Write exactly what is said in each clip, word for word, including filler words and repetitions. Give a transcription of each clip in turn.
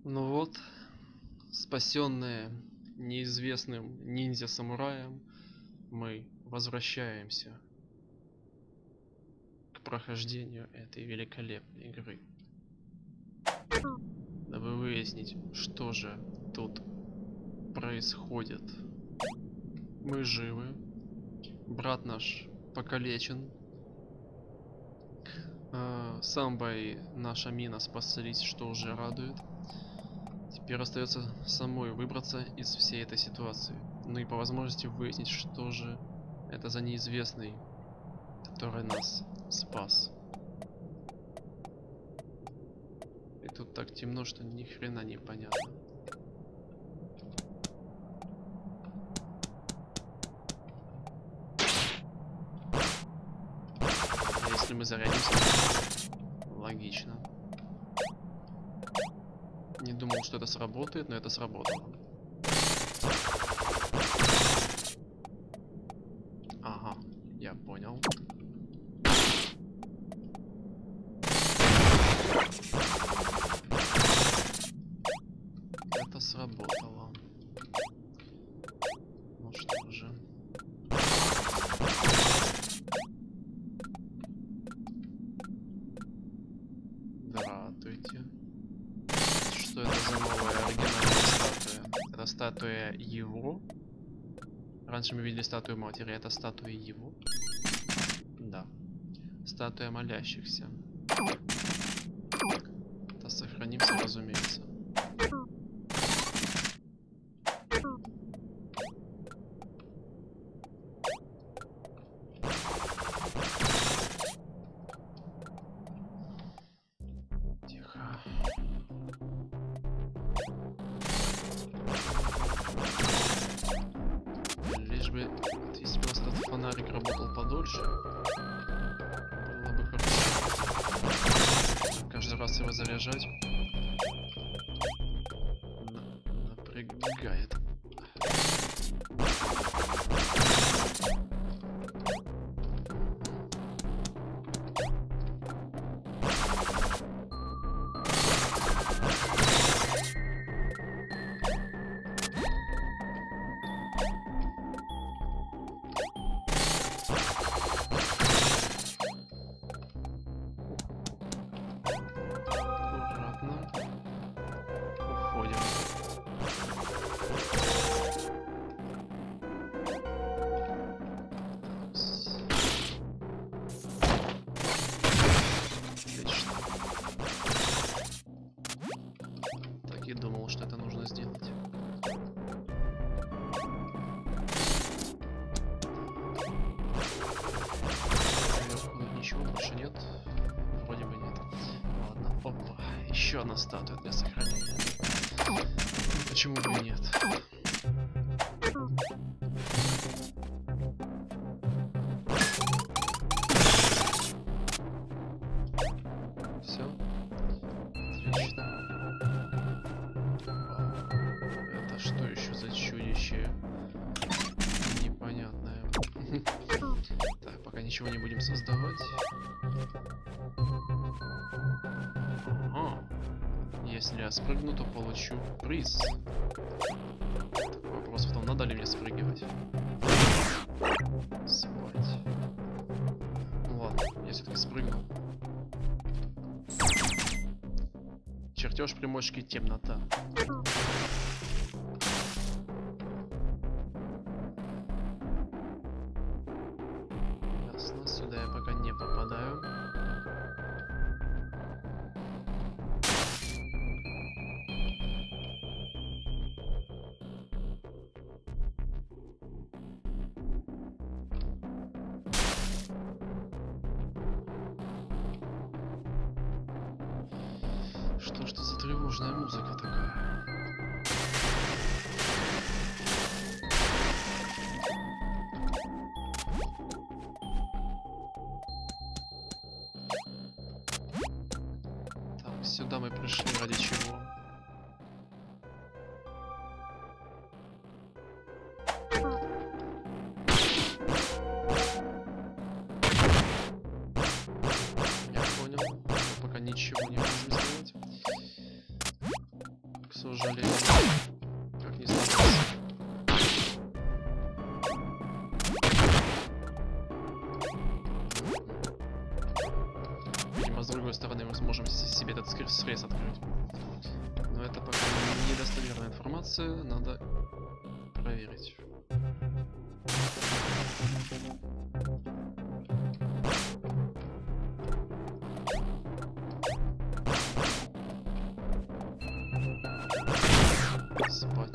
Ну вот, спасенные неизвестным ниндзя-самураем, мы возвращаемся к прохождению этой великолепной игры, дабы выяснить, что же тут происходит. Мы живы, брат наш покалечен, э, Самбо и наша Мина спаслись, что уже радует. Теперь остается самой выбраться из всей этой ситуации. Ну и по возможности выяснить, что же это за неизвестный, который нас спас. И тут так темно, что ни хрена не понятно. А если мы зарядимся? Логично. Не думал, что это сработает, но это сработало. Ага, я понял. Это сработало. Ну что же. Здравствуйте. Что это за новая оригинальная статуя? Это статуя его. Раньше мы видели статую матери, это статуя его. Да. Статуя молящихся. Да, сохранимся, разумеется. Если бы у нас этот фонарик работал подольше, было бы хорошо. Каждый раз его заряжать напрягает. И думал, что это нужно сделать. Ничего больше нет. Вроде бы нет. Ладно, опа. Еще одна статуя для сохранения. Почему бы и нет? Все. Отлично. Что еще за чудище непонятное? Так, пока ничего не будем создавать. Ага. Если я спрыгну, то получу приз. Так, вопрос в том, надо ли мне спрыгивать. Спать. Ну ладно, я все-таки спрыгну. Чертеж примочки темнота. Сюда я пока не попадаю. Что ж это за тревожная музыка такая? Сюда мы пришли ради чего? Я понял. Мы пока ничего не можем сделать. сожалению. Как не старался. Видимо, с другой стороны мы сможем себе этот срез открыть. Но это пока недостоверная информация, надо проверить. Спать.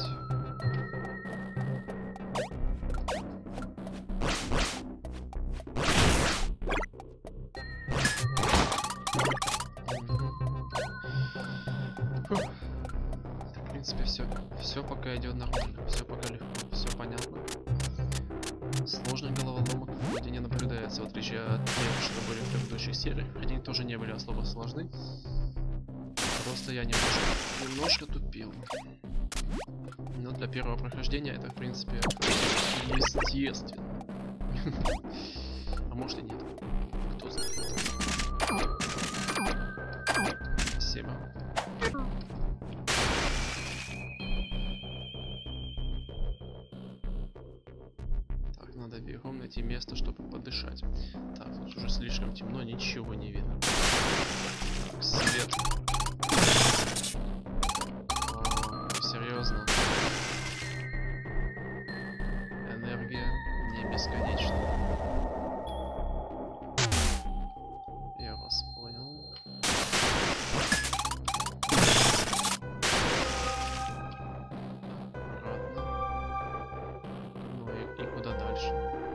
Фух. В принципе, все. Все пока идет нормально. Все пока легко. Все понятно. Сложных головоломок вроде не наблюдается, в отличие от тех, что были в предыдущих сериях. Они тоже не были особо сложны. Просто я немножко, немножко тупил. Но для первого прохождения это, в принципе, естественно. А может и нет. Кто знает. Спасибо. Так, надо бегом найти место, чтобы подышать. Так, тут уже слишком темно, ничего не видно. Так, свет. О, серьезно. Энергия не бесконечна. Я вас понял. Аккуратно. Ну и, и куда дальше?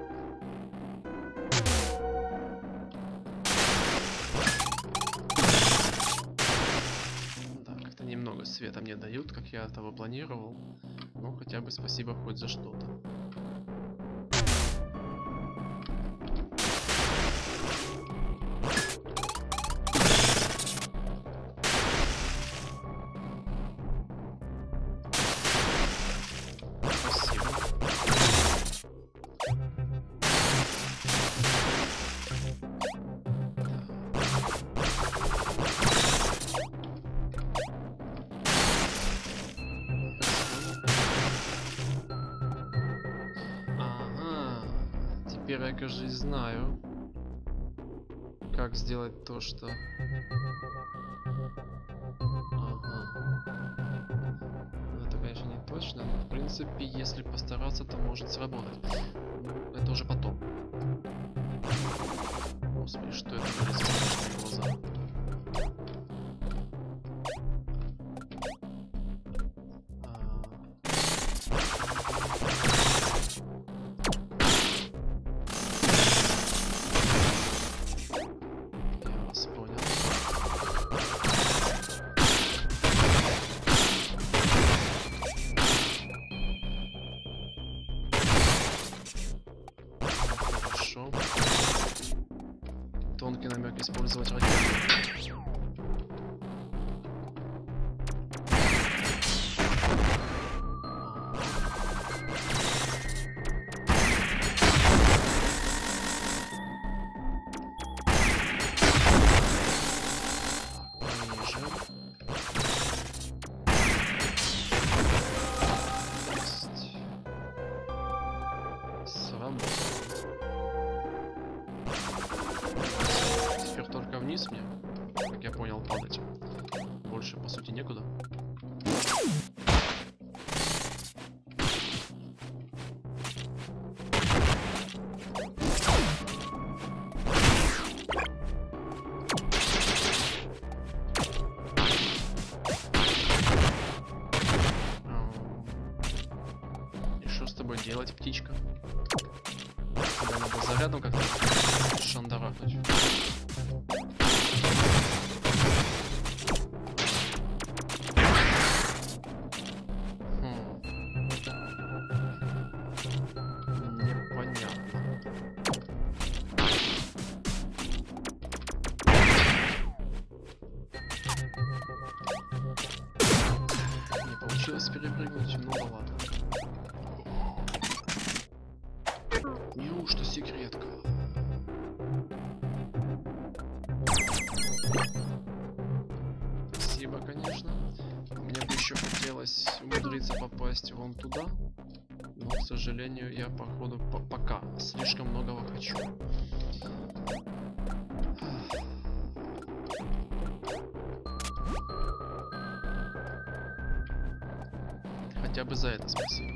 Да, как-то немного света мне дают, как я того планировал. Ну, хотя бы спасибо хоть за что-то. Теперь я, кажется, знаю, как сделать то, что... Ага. Это, конечно, не точно, но, в принципе, если постараться, то может сработать. Это уже потом. Господи, что это были за страшные глаза? Тонкий намек использовать ракету. Вниз мне, как я понял, падать. Больше, по сути, некуда. И что с тобой делать, птичка? Тебя надо зарядом как-то шандарахнуть. Получилось перепрыгнуть, ну да ладно. Неужто секретка? Спасибо, конечно. У меня бы еще еще хотелось умудриться попасть вон туда. Но, к сожалению, я, походу, по пока слишком многого хочу. Хотя бы за это спасибо.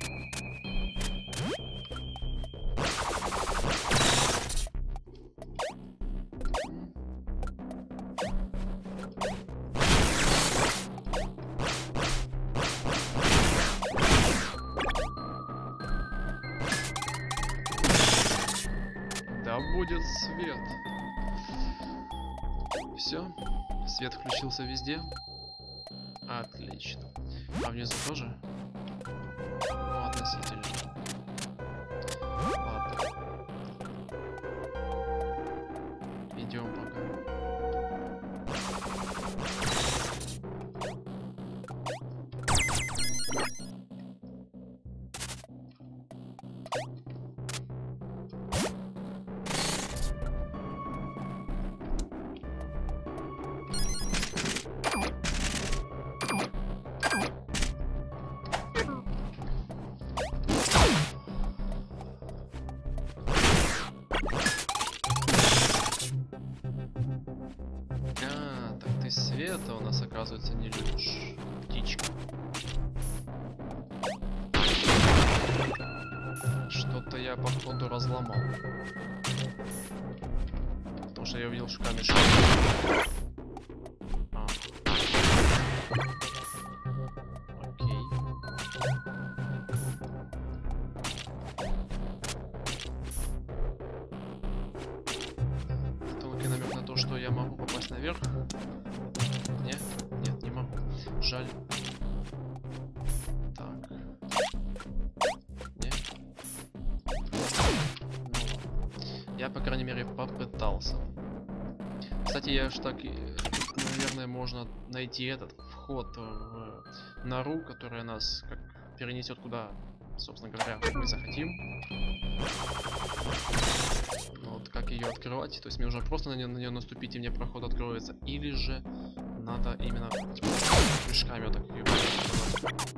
Да будет свет. Все, свет включился везде. Отлично. А внизу тоже? Ну, относительно. Ладно. Идем пока. Света у нас, оказывается, не любишь, птичка. Что-то я, походу, разломал. Потому что я увидел, что камешек. А. Окей. Тонкий намек на то, что я могу попасть наверх. Нет? Нет, не могу. Жаль. Так. Нет? Ну ладно. Я, по крайней мере, попытался. Кстати, я ж так... Наверное, можно найти этот вход в нору, которая нас как перенесет куда, собственно говоря, мы захотим. Вот как ее открывать? То есть мне уже просто на нее, на нее наступить, и мне проход откроется. Или же надо именно типа, прыжками вот так ее открывать.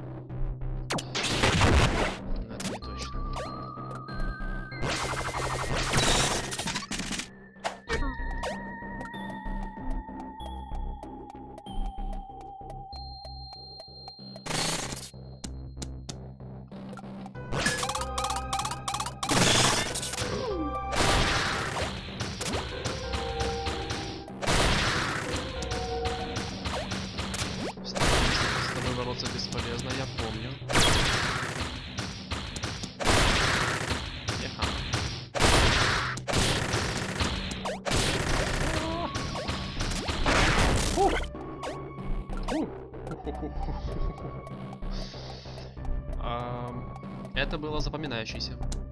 Это не точно. Бесполезно, я помню. Еха. Это было запоминающееся.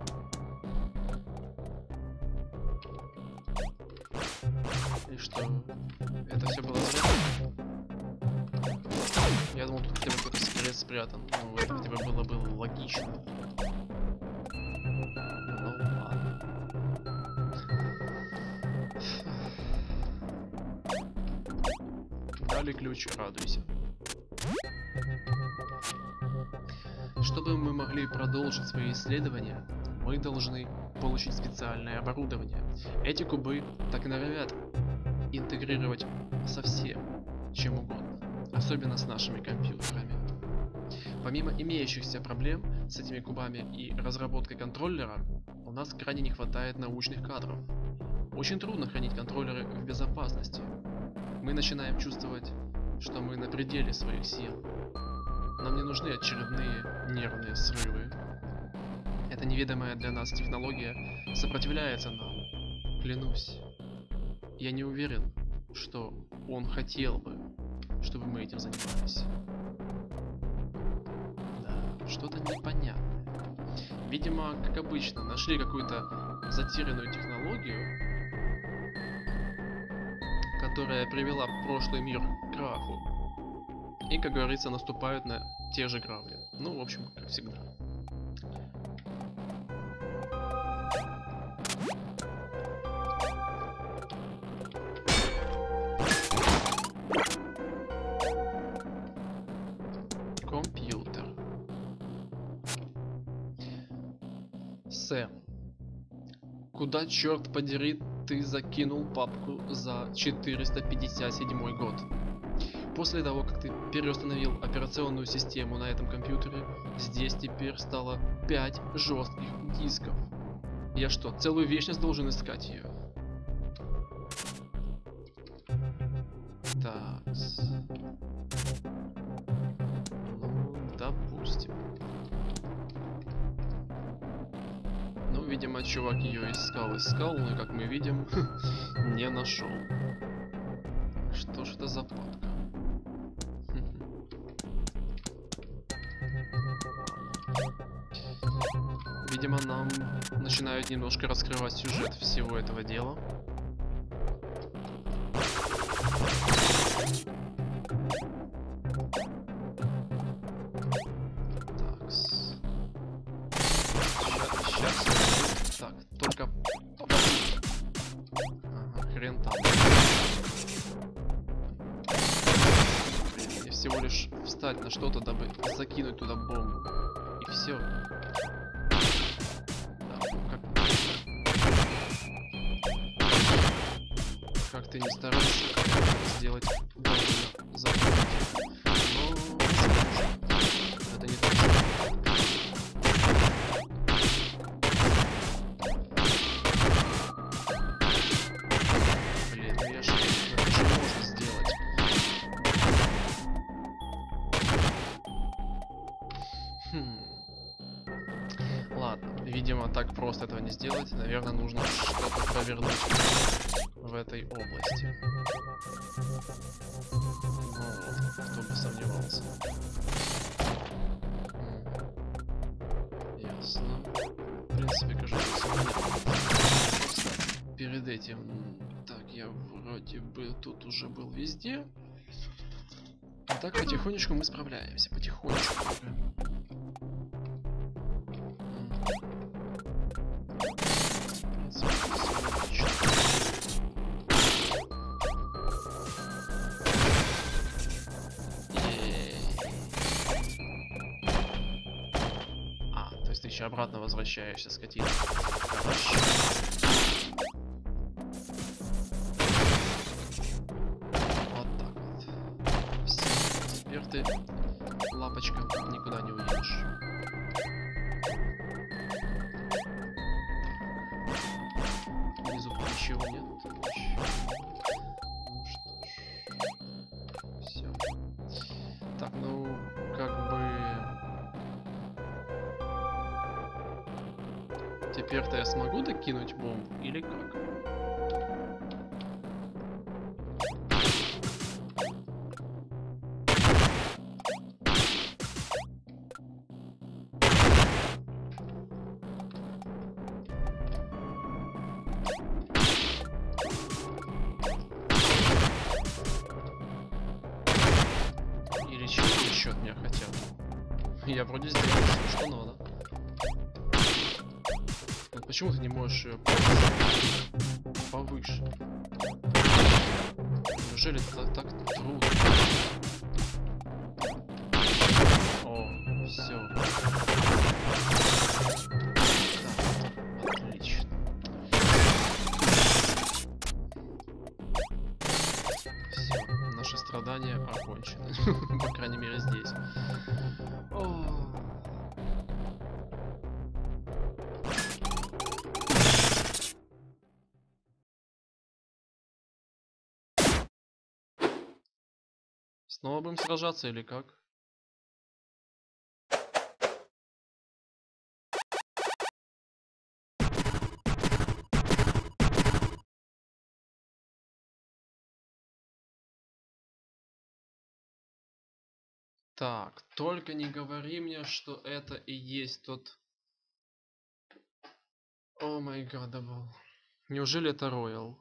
И что? Это все было зря? Я думал, тут хотя бы какой-то секрет спрятан. Ну, это хотя бы было бы логично. Ну ладно. Дали ключ, радуйся. Чтобы мы могли продолжить свои исследования, мы должны получить специальное оборудование. Эти кубы так и норовят интегрировать со всем, чем угодно. Особенно с нашими компьютерами. Помимо имеющихся проблем с этими кубами и разработкой контроллера, у нас крайне не хватает научных кадров. Очень трудно хранить контроллеры в безопасности. Мы начинаем чувствовать, что мы на пределе своих сил. Нам не нужны очередные нервные срывы. Эта неведомая для нас технология сопротивляется нам. Клянусь. Я не уверен, что он хотел бы, чтобы мы этим занимались. Да, что-то непонятное. Видимо, как обычно, нашли какую-то затерянную технологию, которая привела прошлый мир к краху. И, как говорится, наступают на те же грабли. Ну, в общем, как всегда. Сэм, куда, черт подери, ты закинул папку за четыреста пятьдесят седьмой год? После того, как ты переустановил операционную систему на этом компьютере, здесь теперь стало пять жестких дисков. Я что, целую вечность должен искать ее? Так. Ну, допустим. Ну, видимо, чувак ее искал, искал, но, как мы видим, не нашел. Что ж это за папка? Видимо, нам начинают немножко раскрывать сюжет всего этого дела. Так. Сейчас. Так, только... Ага, хрен там. Блин, мне всего лишь встать на что-то, дабы закинуть туда бомбу. И все. Как ты не старался сделать довольно запомнительно. Но это не точно. Блин, ну я же это же можно сделать. Хм. Ладно, видимо, так просто этого не сделать. Наверное, нужно что-то провернуть в этой области. Ну, кто бы сомневался. Ясно. В принципе, кажется, все понятно. Перед этим... Так, я вроде бы тут уже был везде. А так, потихонечку мы справляемся. Потихонечку. Обратно возвращаешься, скотина. Хорошо. Вот так вот. Все. Теперь ты, лапочка, никуда не уедешь. Внизу ничего нет. Ну что ж. Все. Так, ну, как бы... Теперь-то я смогу докинуть бомбу или как? Или чего еще от меня хотят? Я вроде сделал все, что надо. Почему ты не можешь ее повыше? Неужели это так трудно? О, все. Так, отлично. Все, наши страдания окончены. По крайней мере, здесь. О. Снова будем сражаться или как? Так, только не говори мне, что это и есть тот... О май гад, был. Неужели это Роял?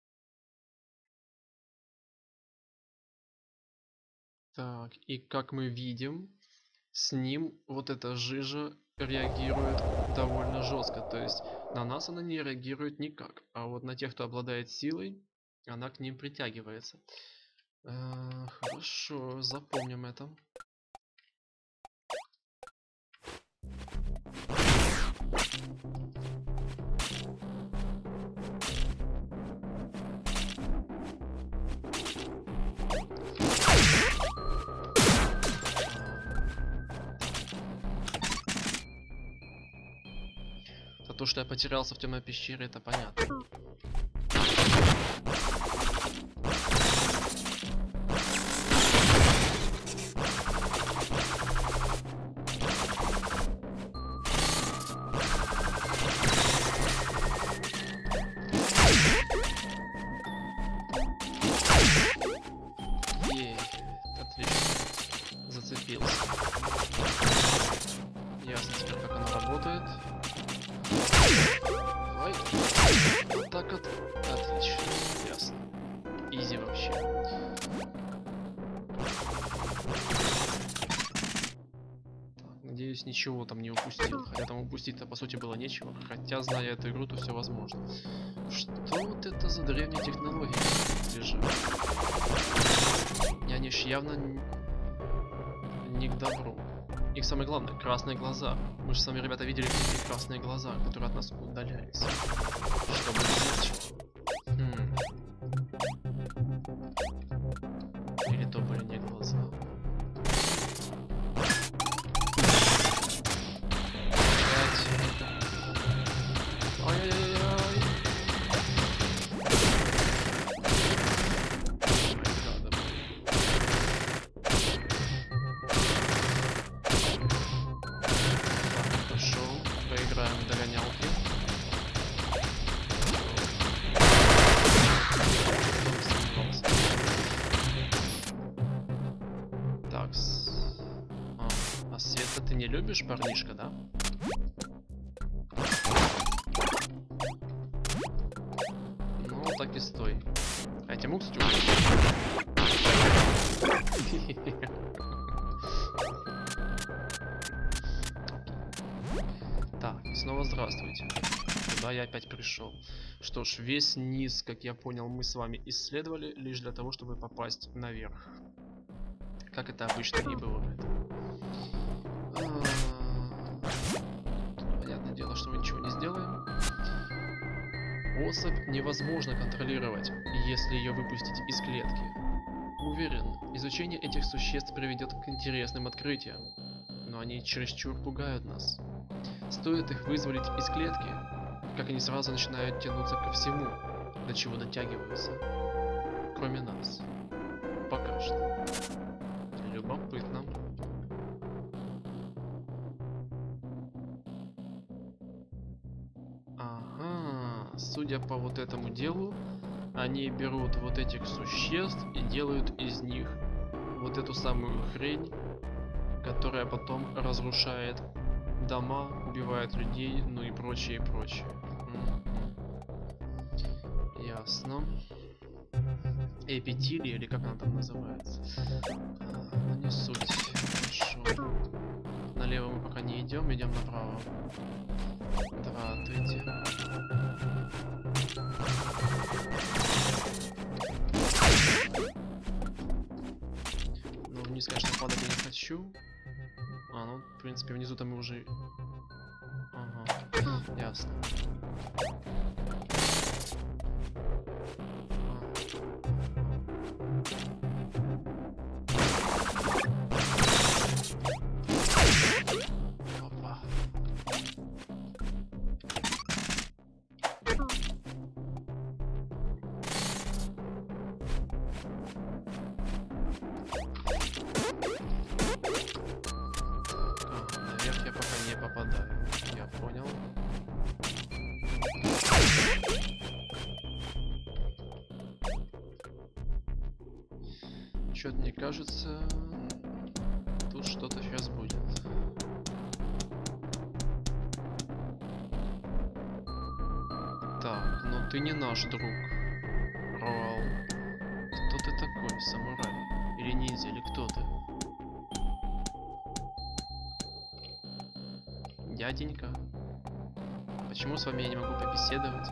Так, и как мы видим, с ним вот эта жижа реагирует довольно жестко. То есть на нас она не реагирует никак. А вот на тех, кто обладает силой, она к ним притягивается. Э, хорошо, запомним это. то, что я потерялся в темной пещере, это понятно. Ей, отлично. Зацепился. Ясно теперь, как оно работает. Давай. Вот так вот. Отлично. Ясно. Изи вообще. Так, надеюсь, ничего там не упустил. Хотя там упустить-то по сути было нечего. Хотя, зная эту игру, то все возможно. Что вот это за древние технологии лежат? И они ж явно не к добру. Их самое главное, красные глаза. Мы же с вами, ребята, видели эти красные глаза, которые от нас удалялись. Что бы это значило? Хм. Или то были не глаза. Опять. Ай-яй-яй-яй. Ты не любишь, парнишка, да? Ну, так и стой. А Тимур, кстати, Так, и снова здравствуйте. Куда я опять пришел? Что ж, весь низ, как я понял, мы с вами исследовали лишь для того, чтобы попасть наверх. Как это обычно и бывает. Понятное дело, что мы ничего не сделаем. Особь невозможно контролировать, если ее выпустить из клетки. Уверен, изучение этих существ приведет к интересным открытиям, но они чересчур пугают нас. Стоит их вызволить из клетки, как они сразу начинают тянуться ко всему, до чего дотягиваются, кроме нас. Пока что. Любопытно. Судя по вот этому делу, они берут вот этих существ и делают из них вот эту самую хрень, которая потом разрушает дома, убивает людей, ну и прочее, и прочее. Mm-hmm. Ясно. Эпителия, или как она там называется? А, не суть. Хорошо. Налево мы пока не идем, идем направо. Здравствуйте. Ну, вниз, конечно, падать я не хочу. А, ну, в принципе, внизу там мы уже... Ага, ясно. Опа. Наверх я пока не попадаю. Я понял. Чё-то мне кажется, тут что-то сейчас будет. Так, ну ты не наш друг, Роал. Кто ты такой, самурай? Или ниндзя, или кто ты? Дяденька? Почему с вами я не могу побеседовать?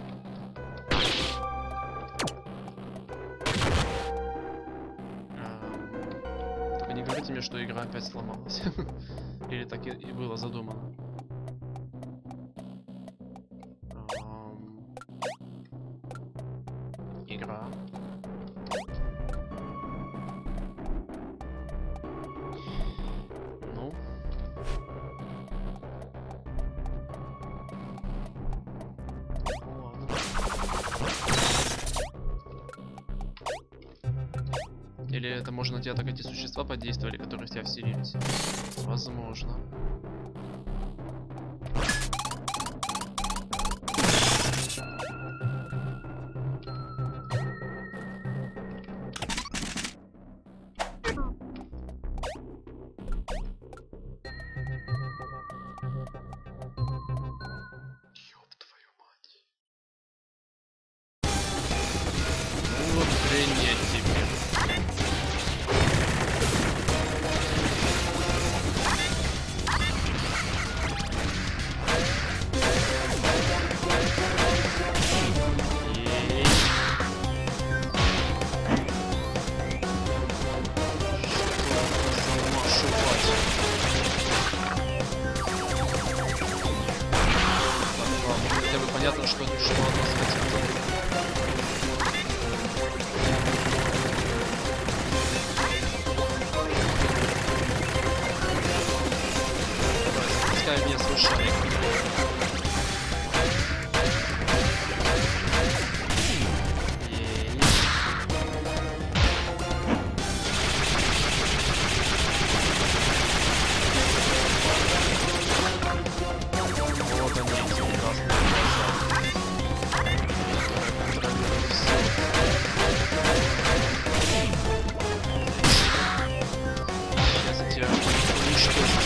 А, только не говорите мне, что игра опять сломалась. Или так и, и было задумано. А, игра. Ну. Или это, может, на тебя так эти существа подействовали, которые в тебя вселились? Возможно. Ёб твою мать. Ну, охренеть тебе. Понятно, что, что от нас хотят. Пускай меня слушали. Вот они, эти ужасные глаза. Сейчас я тебя уничтожу.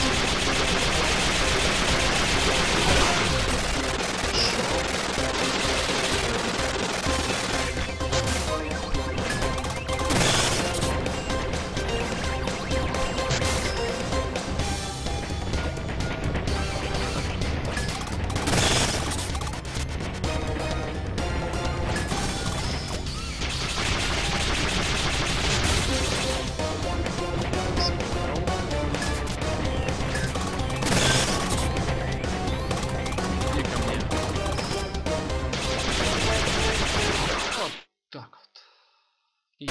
Так вот. И...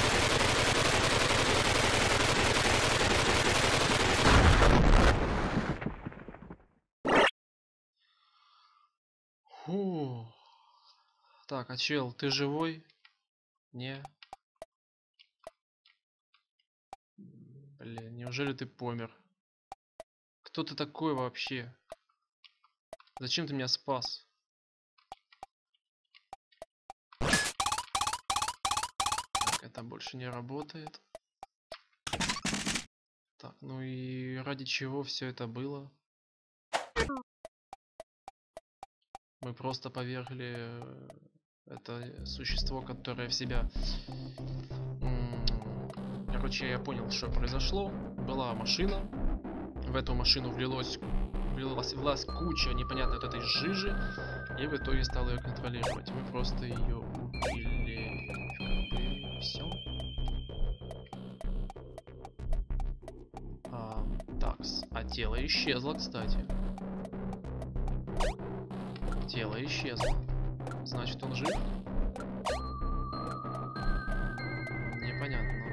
Фу. Так, а чел, ты живой? Не. Блин, неужели ты помер? Кто ты такой вообще? Зачем ты меня спас? Это больше не работает. Так, ну и ради чего все это было? Мы просто повергли это существо, которое в себя... Короче, я понял, что произошло. Была машина. В эту машину влилось, влилась, влилась куча непонятной вот этой жижи. И в итоге стал ее контролировать. Мы просто ее убили. Все. А, такс. А тело исчезло, кстати. Тело исчезло. Значит, он жив? Непонятно.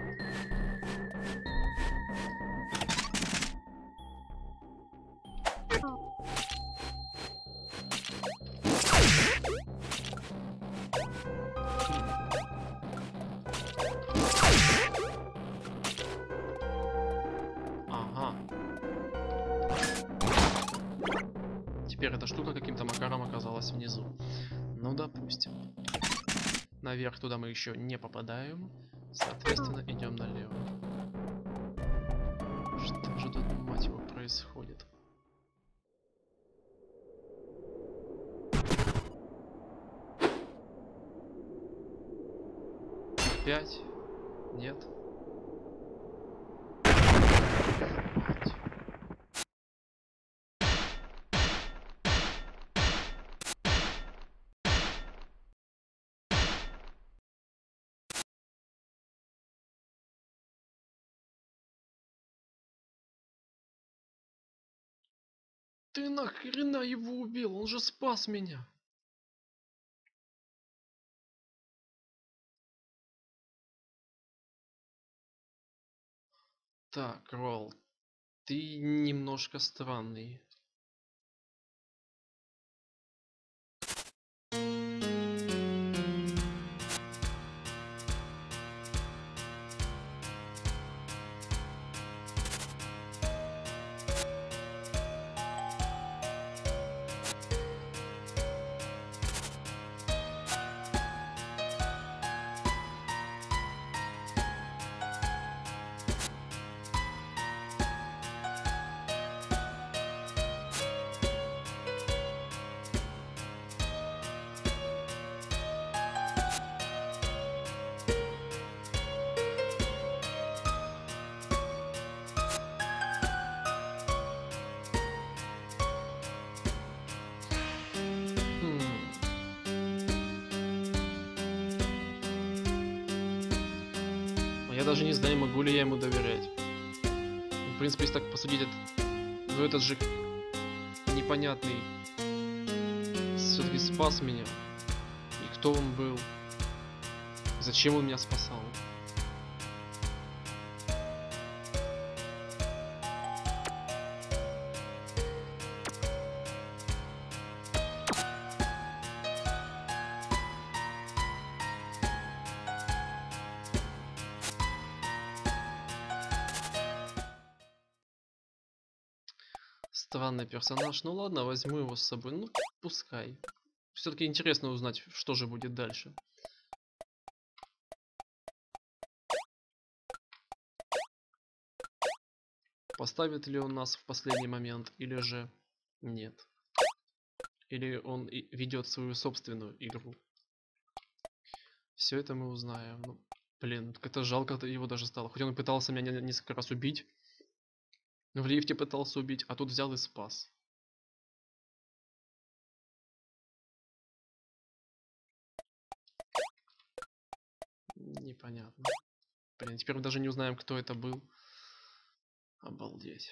Ага. Теперь эта штука каким-то макаром оказалась внизу. Ну, допустим. Наверх туда мы еще не попадаем. Соответственно, идем налево. Что же тут, мать его, происходит? Опять? Нет? Мать. Ты нахрена его убил? Он же спас меня. Так, Ролл, ты немножко странный. А я даже не знаю, могу ли я ему доверять. В принципе, если так посудить, это... ну этот же непонятный все-таки спас меня. И кто он был? Зачем он меня спасал? Странный персонаж. Ну ладно, возьму его с собой. Ну, пускай. Все-таки интересно узнать, что же будет дальше. Поставит ли он нас в последний момент, или же нет. Или он ведет свою собственную игру. Все это мы узнаем. Ну, блин, как-то жалко его даже стало. Хоть он пытался меня несколько раз убить. В лифте пытался убить, а тут взял и спас. Непонятно. Блин, теперь мы даже не узнаем, кто это был. Обалдеть.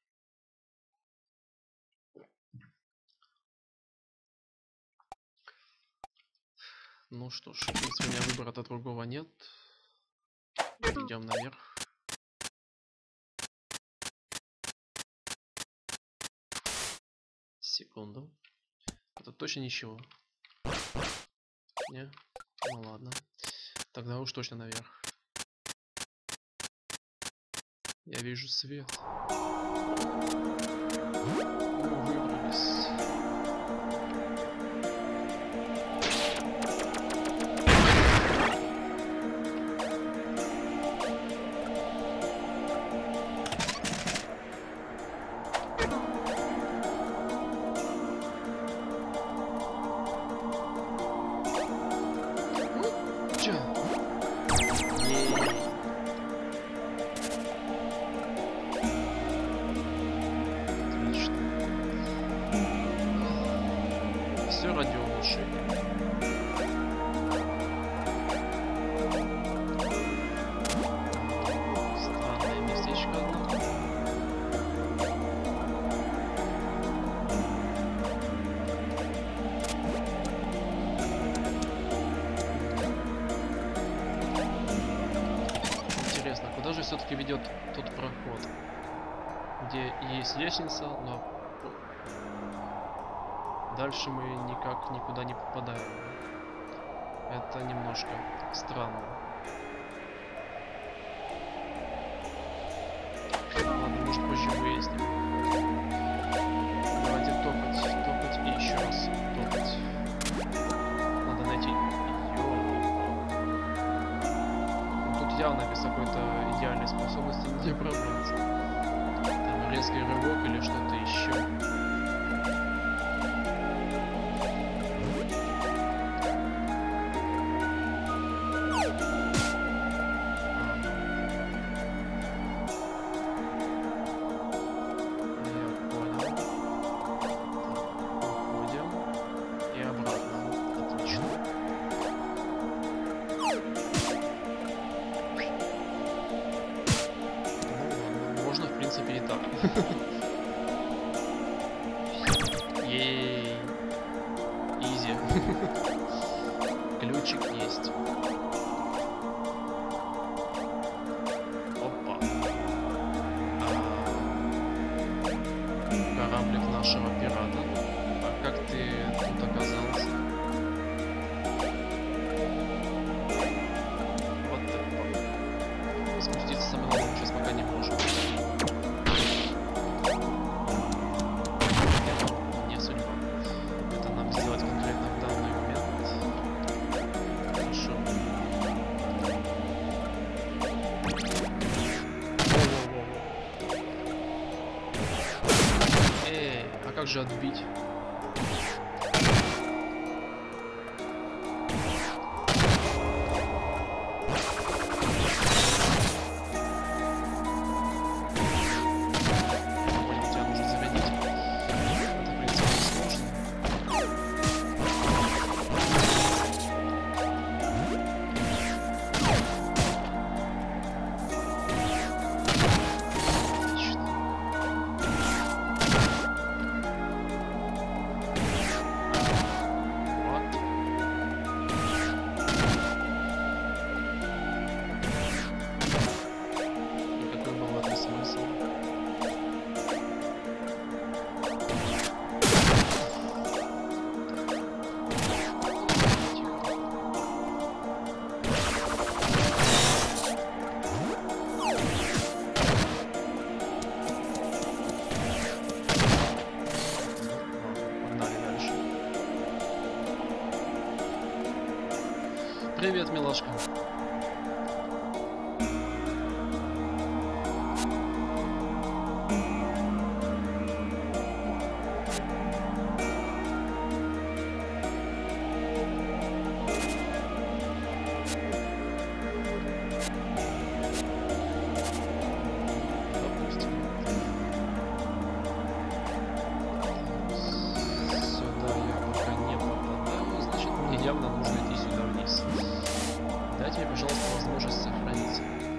Ну что ж, в принципе, у меня выбора-то другого нет. Идем наверх. Секунду. Это точно ничего. Не? Ну ладно. Тогда уж точно наверх. Я вижу свет. Мы выбрались. Ради улучшения. Странное местечко одно. Интересно, куда же все-таки ведет тот проход, где есть лестница, но дальше мы никак никуда не попадаем. Это немножко странно. Ладно, может позже выясним. Давайте топать, топать и еще раз топать. Надо найти. Ну, тут явно без какой-то идеальной способности не пробраться. Там резкий рывок или что-то еще. Ей, изи. Ключик есть. Опа. А, кораблик нашего пирата. А как ты тут оказался? Вот так. Спуститься самым ловом сейчас пока не можем. Как же отбить? Тебя нужно зарядить. Это, в принципе, сложно. Привет, милашка. Явно нужно идти сюда вниз. Дайте мне, пожалуйста, возможность сохраниться.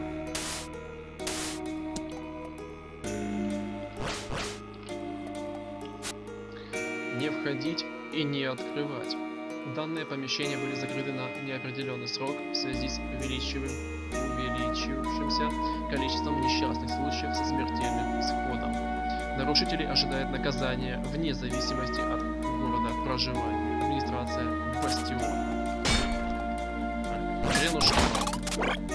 Не входить и не открывать. Данные помещения были закрыты на неопределенный срок в связи с увеличивым, увеличившимся количеством несчастных случаев со смертельным исходом. Нарушители ожидают наказания вне зависимости от города проживания. Администрация Бастиона. Хренушка.